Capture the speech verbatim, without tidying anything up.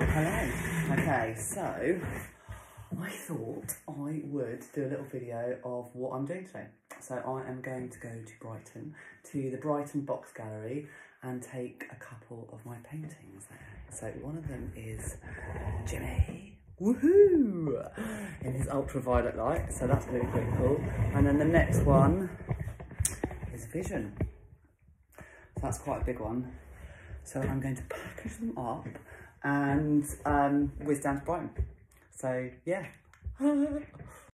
Hello. Okay, so I thought I would do a little video of what I'm doing today. So I am going to go to Brighton, to the Brighton Box Gallery, and take a couple of my paintings there. So one of them is Jimi, woohoo, in his ultraviolet light. So that's really pretty cool. And then the next one is Vision. So that's quite a big one. So I'm going to package them up and um, whiz down to Brighton. So yeah.